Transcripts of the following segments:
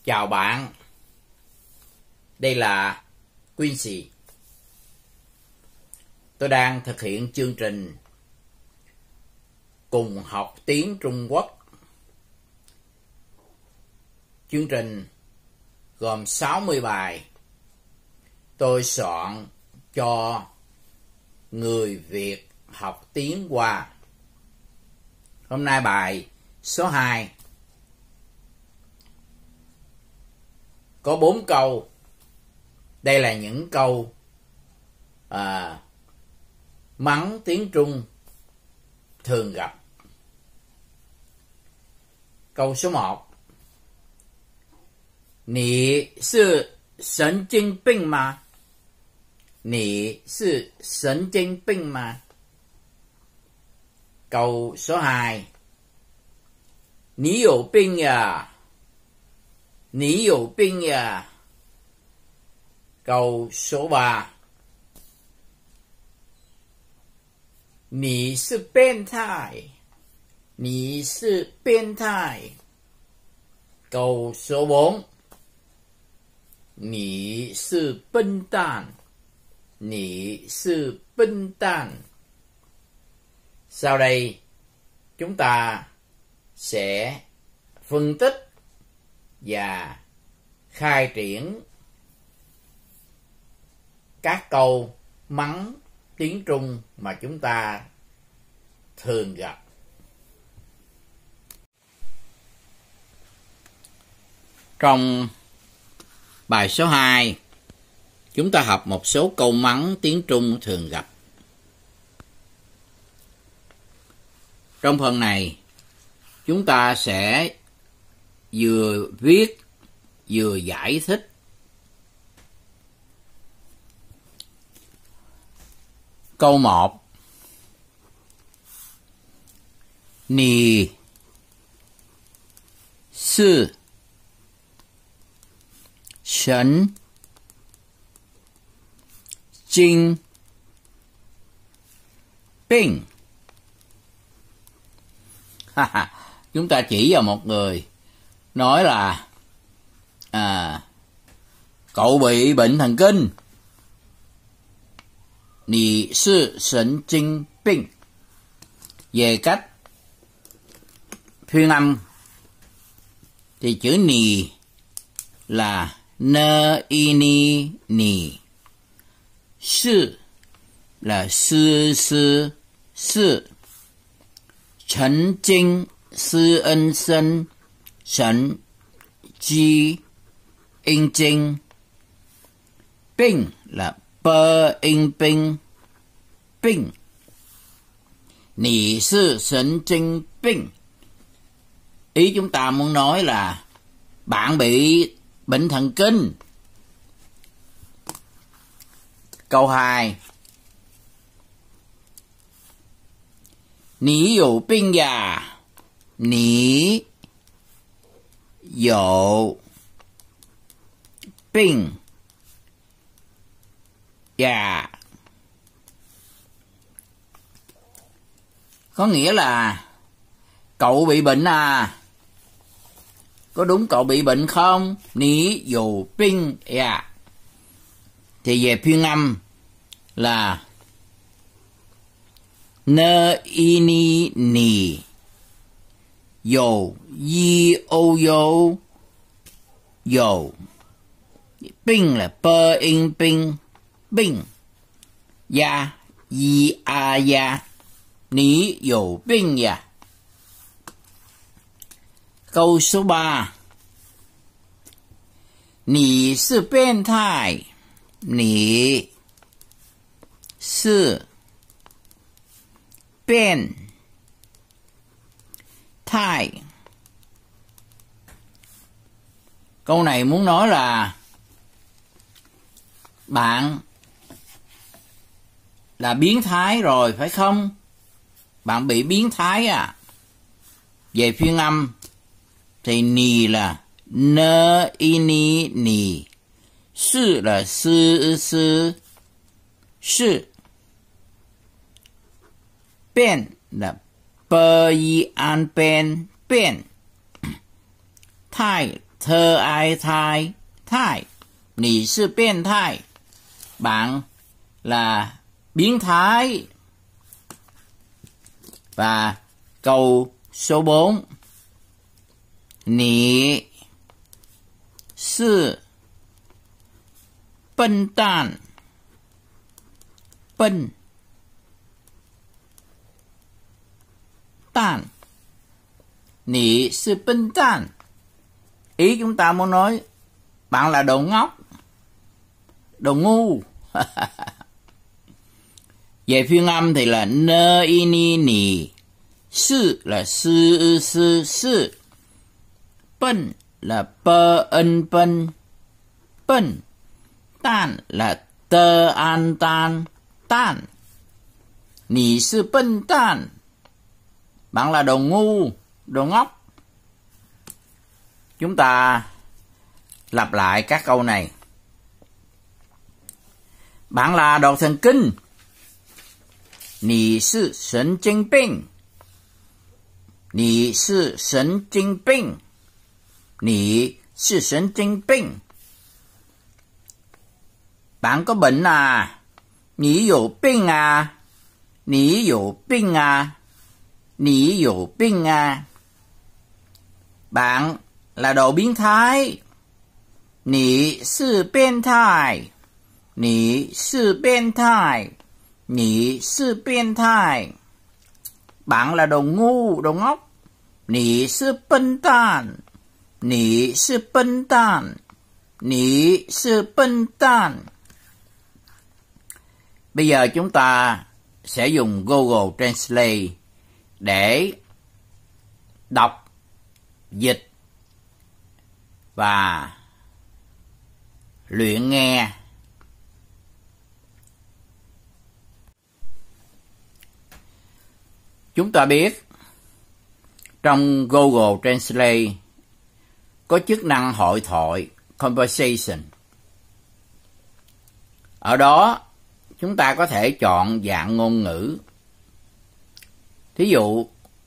Chào bạn, đây là Quincy. Tôi đang thực hiện chương trình Cùng học tiếng Trung Quốc. Chương trình gồm 60 bài tôi soạn cho người Việt học tiếng Hoa. Hôm nay bài số 2 có 4 câu. Đây là những câu mắng tiếng Trung thường gặp. Câu số 1. Nǐ sì sần经病吗? Nǐ sì sần经病吗? Câu số 2. Nǐ有病呀? Nǐ有病呀? Câu số 3. Nǐ sì biến thái? Nǐ sì biến thái? Câu số 4. Nǐ sì笨蛋? Nǐ sì笨蛋? Sau đây chúng ta sẽ phân tích và khai triển các câu mắng tiếng Trung mà chúng ta thường gặp. Trong bài số 2, chúng ta học một số câu mắng tiếng Trung thường gặp. Trong phần này, chúng ta sẽ vừa viết vừa giải thích. Câu 1. Nǐ sì sần经病? Chúng ta chỉ vào một người, nói là cậu bị bệnh thần kinh. Nǐ sì sần经病. Về cách phiên âm thì chữ nǐ là nơ y ni nǐ, sì là sư sư sư, thần kinh sư ân sân thần chi in kinh, bệnh là bơ in bệnh bệnh. Nǐ sì sần经bệnh. Ý chúng ta muốn nói là bạn bị bệnh thần kinh. Câu 2. Nǐ有病呀? Nǐ有病呀? Có nghĩa là cậu bị bệnh à? Có đúng cậu bị bệnh không? Nǐ有病呀? Thì về phiên âm là nơ y ni nǐ,有y o u有, bệnh là bơ in bệnh bệnh, ya y a ya, nǐ有病呀? Câu số 3. Nǐ sì biến thái? Nǐ sì biến thái? Câu này muốn nói là bạn là biến thái rồi phải không? Bạn bị biến thái à? Về phiên âm thì nǐ là nơ y ni nǐ, sì là sư sư sư, biến là bơ y an biến biến, thái thơ ai thai thai, nì sư biến thái, bạn là biến thái. Và câu số 4, nì sư笨蛋，笨蛋，nì sư笨蛋. Ý chúng ta muốn nói bạn là đồ ngốc, đồ ngu. Về phiên âm thì là nơ y ni nì, sư là sư sư sư,笨là bơ ân bân bân, tan là tơ an tan tan. Nì sư笨蛋, bạn là đồ ngu, đồ ngốc. Chúng ta lặp lại các câu này. Bạn là đồ thần kinh. Nì sư thần kinh bệnh. Nì sư thần kinh bệnh. Nì sư thần kinh bệnh. Bạn có bệnh à? Nì có bệnh à? Nì có bệnh à? Nì có bệnh à? Bạn là đồ biến thái. Nì sư biến thái. Nì sư biến thái. Nì sư biến thái. Bạn là đồ ngu, đồ ngốc. Nì sư笨蛋. Nì sư笨蛋. Nì sư笨蛋. Bây giờ chúng ta sẽ dùng Google Translate để đọc, dịch và luyện nghe. Chúng ta biết trong Google Translate có chức năng hội thoại conversation. Ở đó chúng ta có thể chọn dạng ngôn ngữ. Thí dụ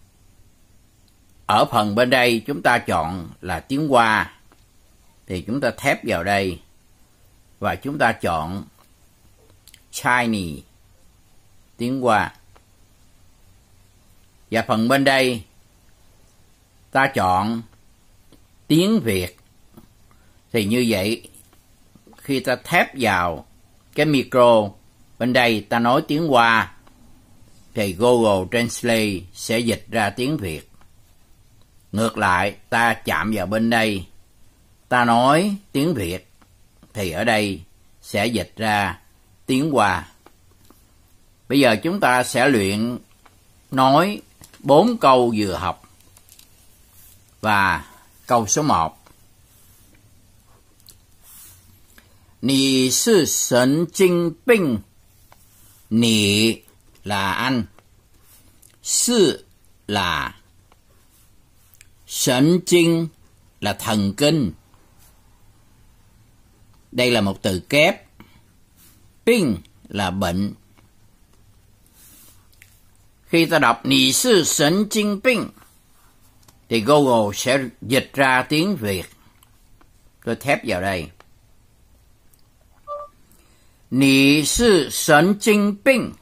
ở phần bên đây chúng ta chọn là tiếng Hoa, thì chúng ta thép vào đây và chúng ta chọn Chinese, tiếng Hoa. Và phần bên đây ta chọn tiếng Việt. Thì như vậy khi ta thép vào cái micro bên đây ta nói tiếng Hoa thì Google Translate sẽ dịch ra tiếng Việt. Ngược lại, ta chạm vào bên đây, ta nói tiếng Việt thì ở đây sẽ dịch ra tiếng Hoa. Bây giờ chúng ta sẽ luyện nói 4 câu vừa học. Và câu số 1. Nì sư thần kinh bệnh. Nì là anh. Sư là thần kinh là thần kinh. Đây là một từ kép. Bệnh là bệnh. Khi ta đọc nì sư thần kinh bệnh thì Google sẽ dịch ra tiếng Việt. Tôi thép vào đây. Nì sư thần kinh bệnh.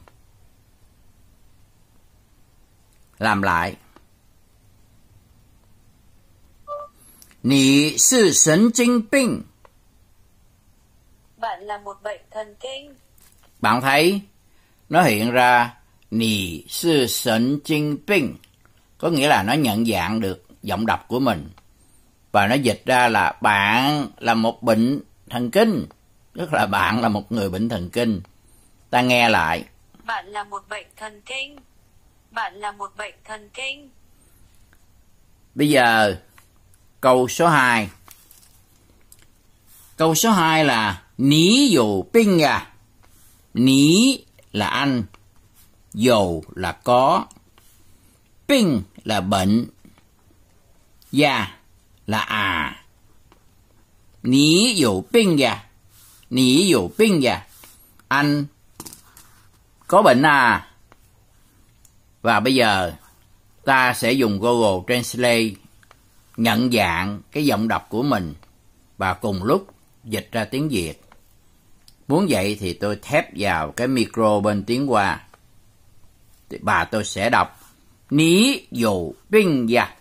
Làm lại. Nì sư thần kinh bệnh. Bạn là một bệnh thần kinh. Bạn thấy nó hiện ra nì sư thần kinh bệnh, có nghĩa là nó nhận dạng được giọng đọc của mình và nó dịch ra là bạn là một bệnh thần kinh, tức là bạn là một người bệnh thần kinh. Ta nghe lại. Bạn là một bệnh thần kinh. Bạn là một bệnh thần kinh. Bây giờ câu số 2. Câu số 2 là ní dụ bệnh à. Ní là anh, dầu là có, bệnh là bệnh, da là à. Ní dụ bệnh à. Ní dụ bệnh à. Anh có bệnh à. Và bây giờ ta sẽ dùng Google Translate nhận dạng cái giọng đọc của mình và cùng lúc dịch ra tiếng Việt. Muốn vậy thì tôi thép vào cái micro bên tiếng Hoa và tôi sẽ đọc Ní dụ binh ya.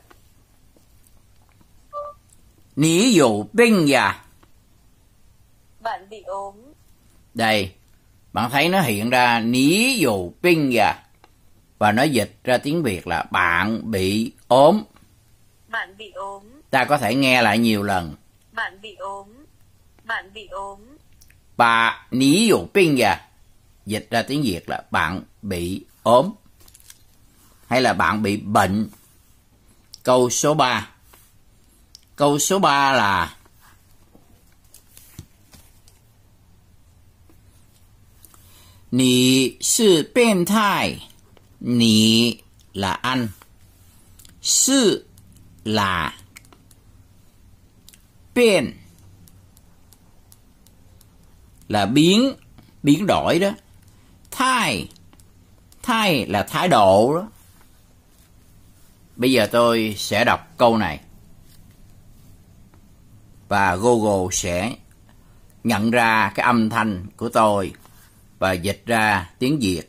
Ní dụ binh ya. Bạn bị ốm. Đây, bạn thấy nó hiện ra ní dụ binh ya và nó dịch ra tiếng Việt là bạn bị ốm. Bạn bị ốm. Ta có thể nghe lại nhiều lần. Bạn bị ốm. Bạn bị ốm. Bà ní dụ binh ya dịch ra tiếng Việt là bạn bị ốm hay là bạn bị bệnh. Câu số 3. Câu số 3 là Nǐ sư biến thái. Nǐ là anh. Sư là biến là biến đổi đó. Thái là thái độ đó. Bây giờ tôi sẽ đọc câu này và Google sẽ nhận ra cái âm thanh của tôi và dịch ra tiếng Việt.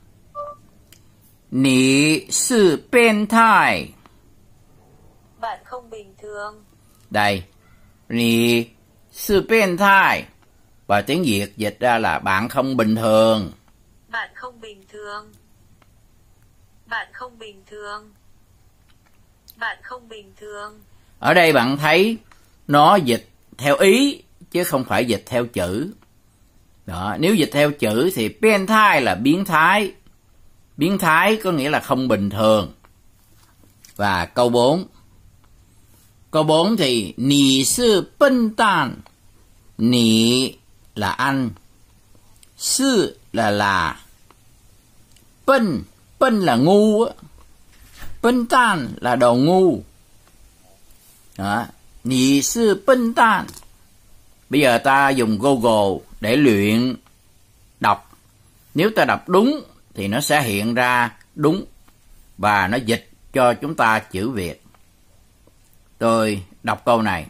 Nǐ sư biến thái. Bạn không bình thường. Đây, nǐ sư biến thái và tiếng Việt dịch ra là bạn không bình thường. Bạn không bình thường. Bạn không bình thường. Bạn không bình thường. Ở đây bạn thấy nó dịch theo ý chứ không phải dịch theo chữ. Đó, nếu dịch theo chữ thì biến thái là biến thái. Biến thái có nghĩa là không bình thường. Và câu 4. Câu 4 thì nǐ sư笨蛋. Nǐ là anh. Sư là.笨là ngu á.笨蛋là đồ ngu. Đó, nǐ sư笨蛋. Bây giờ ta dùng Google để luyện đọc. Nếu ta đọc đúng thì nó sẽ hiện ra đúng và nó dịch cho chúng ta chữ Việt. Tôi đọc câu này.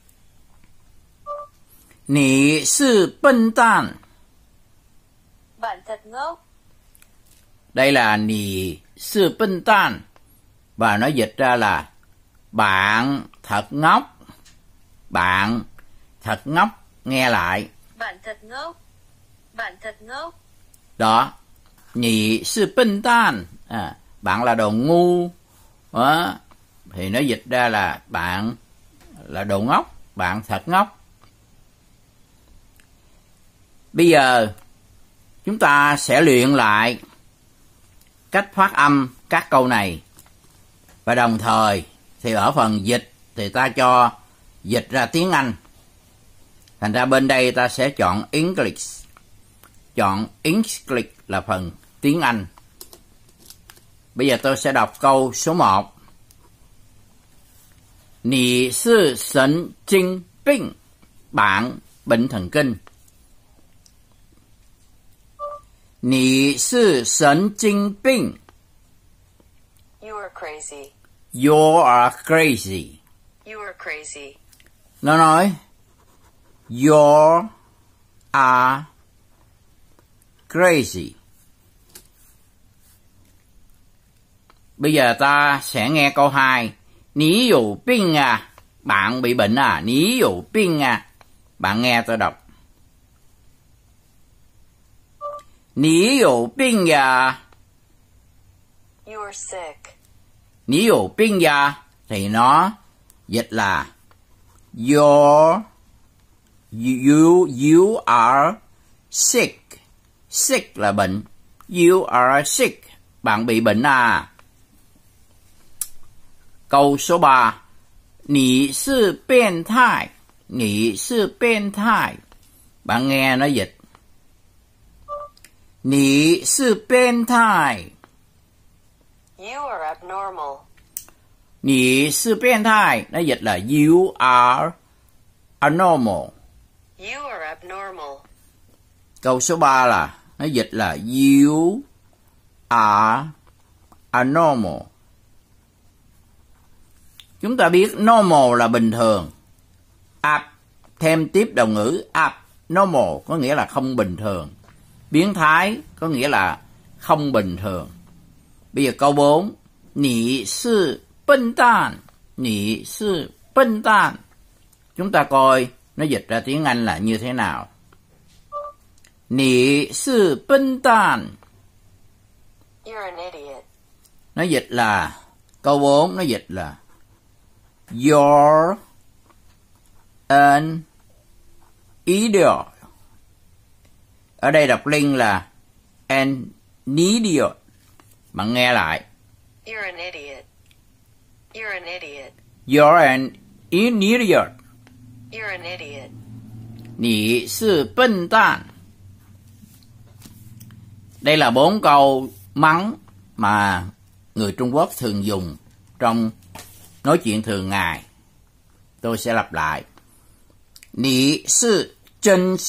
Nǐ sư笨蛋. Bạn thật ngốc. Đây là nǐ sư笨蛋và nó dịch ra là bạn thật ngốc. Bạn thật ngốc. Nghe lại. Bạn thật ngốc. Bạn thật ngốc. Đó. Nǐ sư笨蛋. Bạn là đồ ngu. Đó. Thì nó dịch ra là bạn là đồ ngốc. Bạn thật ngốc. Bây giờ chúng ta sẽ luyện lại cách phát âm các câu này. Và đồng thời thì ở phần dịch thì ta cho dịch ra tiếng Anh. Thành ra bên đây ta sẽ chọn English. Chọn English là phần tiếng Anh. Bây giờ tôi sẽ đọc câu số 1. Nǐ sư thần kinh bệnh. Bạn bệnh thần kinh. Nǐ sư thần kinh bệnh. You are crazy. You are crazy. You are crazy. Nó nói You are crazy. Bây giờ ta sẽ nghe câu 2. Nǐ dụ bệnh à. Bạn bị bệnh à. Nǐ dụ bệnh à. Bạn nghe tôi đọc. Nǐ dụ bệnh à. You are sick. Nǐ dụ bệnh à thì nó dịch là You are sick. Sick là bệnh. You are sick. Bạn bị bệnh à. Câu số 3. Nǐ sư biến thái. Nǐ sư biến thái. Bạn nghe nó dịch. Nǐ sư biến thái. You are abnormal. Nǐ sư biến thái. Nó dịch là You are abnormal. You are abnormal. Câu số 3 là nó dịch là You are abnormal. Chúng ta biết normal là bình thường. Thêm tiếp động ngữ abnormal có nghĩa là không bình thường. Biến thái có nghĩa là không bình thường. Bây giờ câu 4. Nǐ sư笨蛋. Nǐ sư笨蛋. Chúng ta coi nó dịch ra tiếng Anh là như thế nào. Nǐ sư笨蛋. You're an idiot. Nó dịch là, câu 4 nó dịch là You're an idiot. Ở đây đọc linh là an idiot. Bạn nghe lại. You're an idiot. You're an idiot. You're an idiot. You're an idiot. 你是笨蛋. Đây là 4 câu mắng mà người Trung Quốc thường dùng trong nói chuyện thường ngày. Tôi sẽ lặp lại. 你是真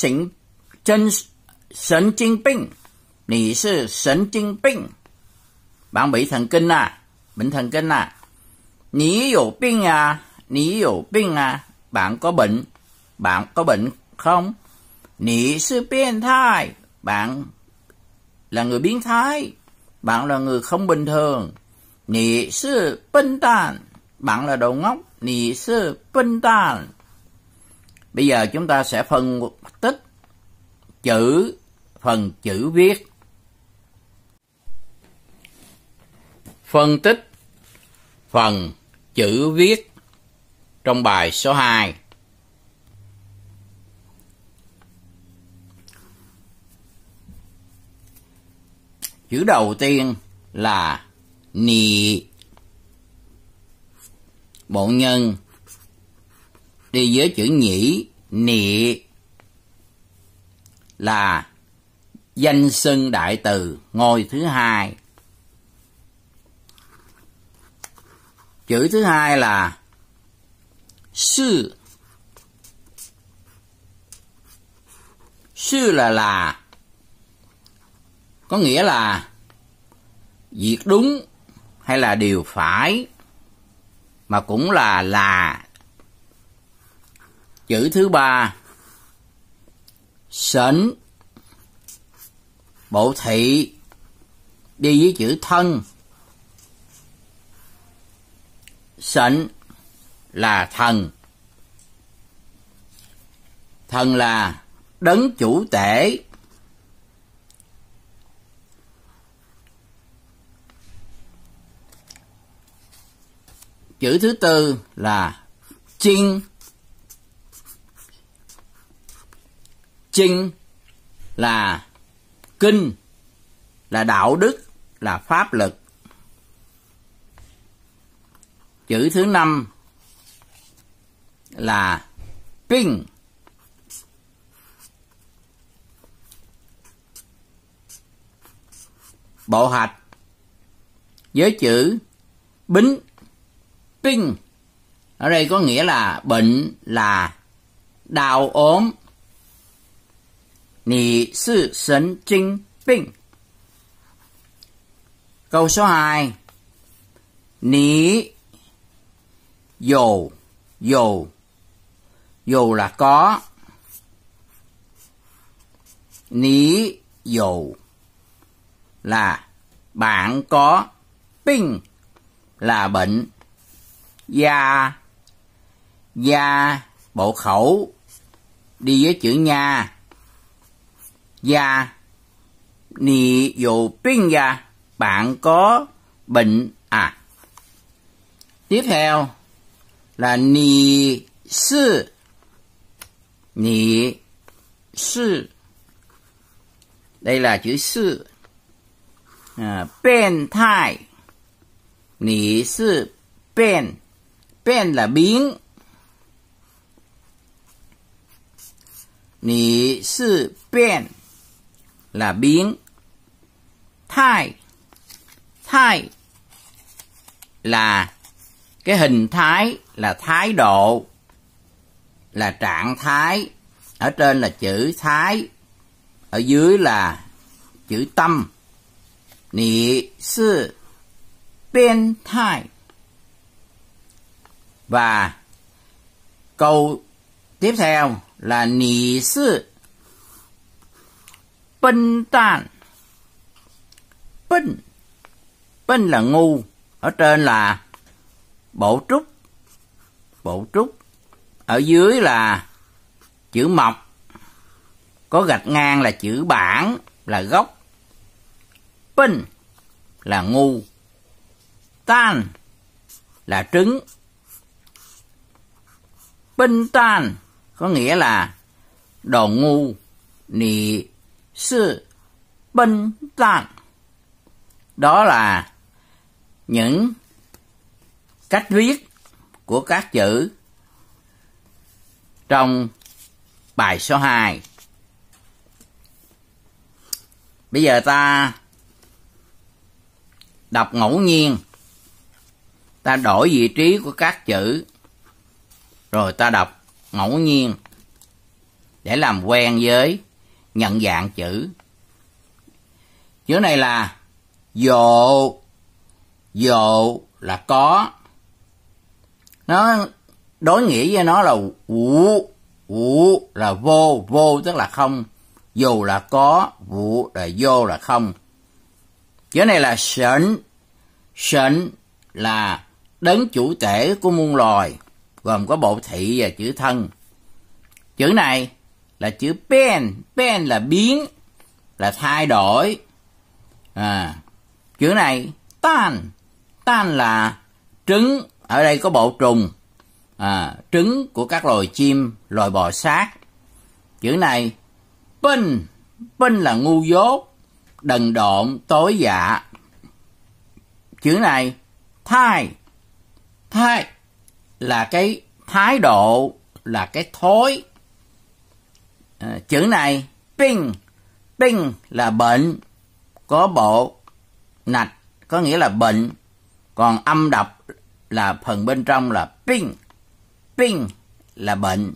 神经病. 你是神经病. Bạn bị thần kinh à? Bệnh thần kinh à? 你有病啊? 你有病啊? Bạn có bệnh. Bạn có bệnh không? 你是变态. Bạn là người biến thái. Bạn là người không bình thường. 你是笨蛋. Bạn là đồ ngốc. 你是笨蛋. Bây giờ chúng ta sẽ phân tích phần chữ viết. Phân tích phần chữ viết trong bài số 2. Chữ đầu tiên là nì. Bộ nhân đi với chữ nhĩ, nị là danh xưng đại từ ngôi thứ hai. Chữ thứ hai là sư. Sư là có nghĩa là việc đúng hay là điều phải, mà cũng là. Chữ thứ ba sỉnh. Bộ thị đi với chữ thân. Sỉnh là thần. Thần là đấng chủ tể. Chữ thứ tư là chinh. Chinh là kinh, là đạo đức, là pháp lực. Chữ thứ năm là binh. Bộ hạch với chữ bính. Binh ở đây có nghĩa là bệnh, là đau ốm. Nǐ sư神经病. Câu số 2. Nǐ dù là có. Nǐ dù là bạn có.病là bệnh. Gia bộ khẩu đi với chữ nha. Gia. Nǐ dù bệnh ya. Bạn có bệnh à. Tiếp theo là nǐ sư. Nǐ sư. Đây là chữ sư. Biến thái. Nǐ sư biến. Biến là biến. Nǐ sư biến là biến. Thái là cái hình thái, là thái độ, là trạng thái. Ở trên là chữ thái, ở dưới là chữ tâm. Nǐ sư biến thái. Và câu tiếp theo là nì sư笨蛋.笨,笨là ngu, ở trên là bộ trúc, bộ trúc, ở dưới là chữ mọc, có gạch ngang là chữ bản, là gốc.笨là ngu, tan là trứng.笨蛋có nghĩa là đồ ngu. Nì sư笨蛋. Đó là những cách viết của các chữ trong bài số 2. Bây giờ ta đọc ngẫu nhiên, ta đổi vị trí của các chữ, rồi ta đọc ngẫu nhiên để làm quen với nhận dạng chữ. Chữ này là dộ, dộ là có. Nó đối nghĩa với nó là vũ, vũ là vô, vô tức là không. Dù là có, vũ là vô là không. Chữ này là sển, sển là đấng chủ tể của muôn loài, gồm có bộ thị và chữ thân. Chữ này là chữ pen, pen là biến, là thay đổi. Chữ này tan, tan là trứng, ở đây có bộ trùng, trứng của các loài chim, loài bò sát. Chữ này bên, bên là ngu dốt, đần độn, tối dạ. Chữ này thai, thai là cái thái độ, là cái thói. Chữ này ping, ping là bệnh, có bộ nạch, có nghĩa là bệnh, còn âm đọc là phần bên trong là ping, ping là bệnh.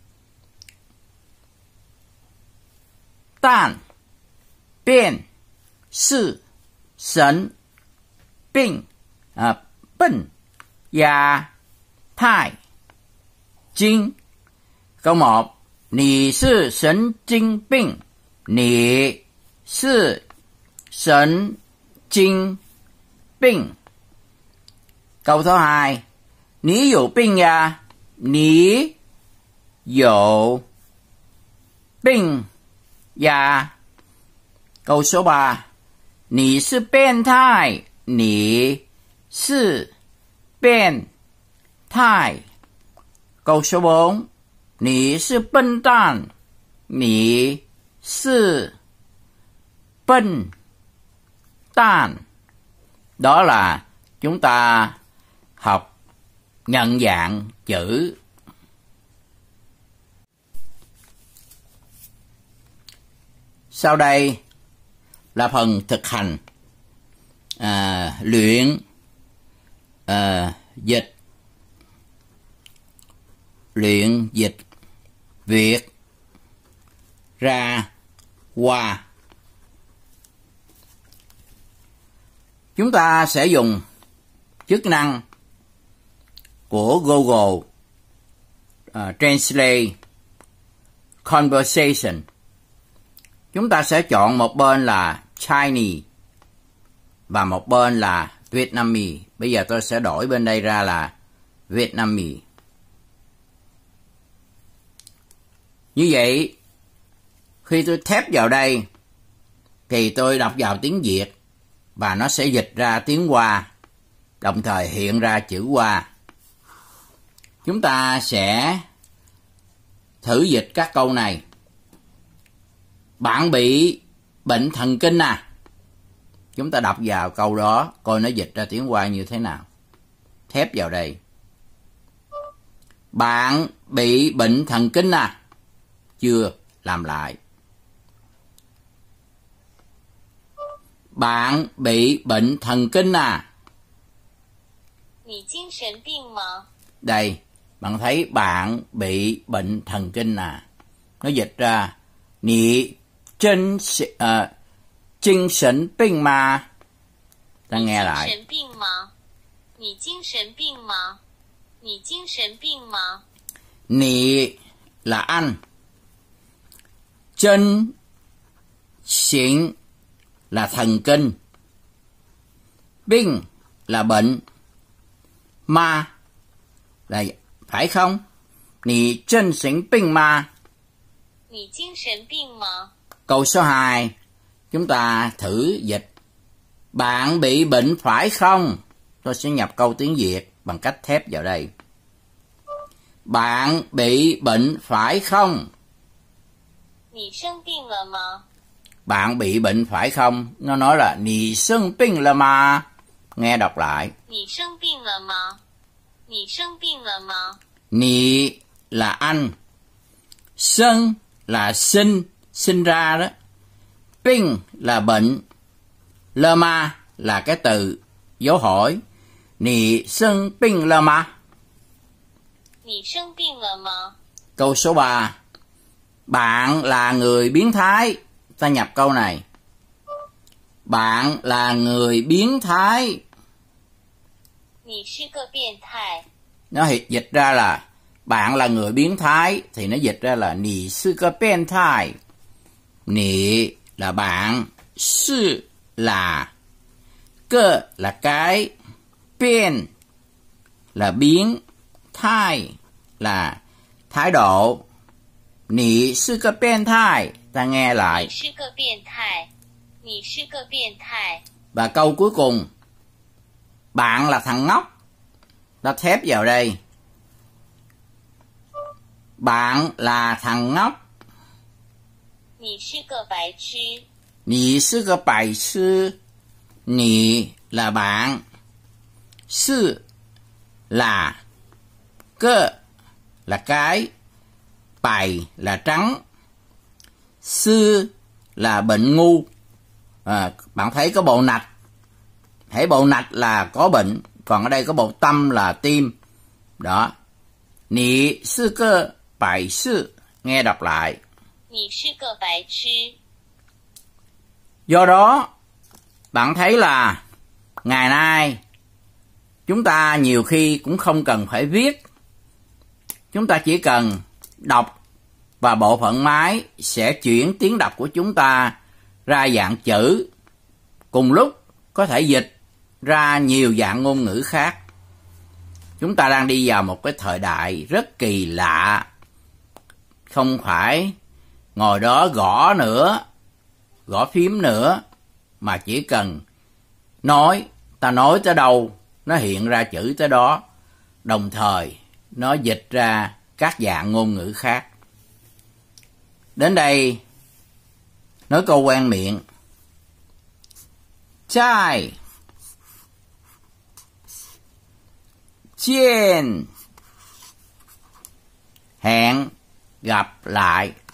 Tan, biên, sư, sẩn, ping, bệnh, già, thai, chính. Câu 1. Nì sư sẩn chính bệnh. Nì sư sẩn chính bệnh. Câu thứ 2. Nì有病呀? Nì有病呀? Câu số 3. Nì sư biến thái? Nì sư biến thái? Câu số 4. Nì sư笨蛋? Nì sư笨蛋? Đó là chúng ta học nhận dạng chữ. Sau đây là phần thực hành, luyện dịch, luyện dịch Việt ra Hoa. Chúng ta sẽ dùng chức năng của Google Translate Conversation. Chúng ta sẽ chọn một bên là Chinese và một bên là Vietnamese. Bây giờ tôi sẽ đổi bên đây ra là Vietnamese. Như vậy, khi tôi thép vào đây, thì tôi đọc vào tiếng Việt và nó sẽ dịch ra tiếng Hoa, đồng thời hiện ra chữ Hoa. Chúng ta sẽ thử dịch các câu này. Bạn bị bệnh thần kinh à? Chúng ta đọc vào câu đó, coi nó dịch ra tiếng Hoa như thế nào. Thép vào đây. Bạn bị bệnh thần kinh à? Chưa, làm lại. Bạn bị bệnh thần kinh à? Đây, bạn thấy bạn bị bệnh thần kinh à? Nó dịch ra Nì精神病吗? Ta nghe lại. 你精神病吗？ Nị là anh. Chân xịn là thần kinh.病là bệnh. Ma là phải không? Nị chân xịn bệnh ma. 你精神病吗？ Câu số 2, chúng ta thử dịch. Bạn bị bệnh phải không? Tôi sẽ nhập câu tiếng Việt bằng cách thép vào đây. Bạn bị bệnh phải không? 你生病了吗？ Bạn bị bệnh phải không? Nó nói là nì sân bệnh là mà. Nghe đọc lại. 你生病了吗？你生病了吗？ Nì là anh. Sân là sinh ra đó. Bệnh là bệnh. Lơ ma là cái từ dấu hỏi. Nì sân bệnh là mà. 你生病了吗？ Câu số 3. Bạn là người biến thái. Ta nhập câu này. Bạn là người biến thái. 你是个变态。 Nó dịch ra là bạn là người biến thái, thì nó dịch ra là nì sư cơ biến thái. Nì là bạn, sư là, cơ là cái, biến là biến, thái là thái độ. Nì sư cơ biến thái. Ta nghe lại. 你是个变态。你是个变态。 Và câu cuối cùng. Bạn là thằng ngốc. Ta thép vào đây. Bạn là thằng ngốc. 你是个白痴。 Nì sư cơ bài sư. Nì là bạn. Sư là. Cơ là cái. Bài là trắng. Sư là bệnh ngu. Bạn thấy có bộ nạch. Hễ bộ nạch là có bệnh. Còn ở đây có bộ tâm là tim. Đó. Nì sư cơ bài sư. Nghe đọc lại. 你是个白痴。 Do đó, bạn thấy là ngày nay chúng ta nhiều khi cũng không cần phải viết. Chúng ta chỉ cần đọc và bộ phận máy sẽ chuyển tiếng đọc của chúng ta ra dạng chữ. Cùng lúc có thể dịch ra nhiều dạng ngôn ngữ khác. Chúng ta đang đi vào một cái thời đại rất kỳ lạ. Không phải ngồi đó gõ nữa, gõ phím nữa, mà chỉ cần nói, ta nói tới đâu, nó hiện ra chữ tới đó, đồng thời nó dịch ra các dạng ngôn ngữ khác. Đến đây, nói câu quen miệng. Chai Chiên. Hẹn gặp lại.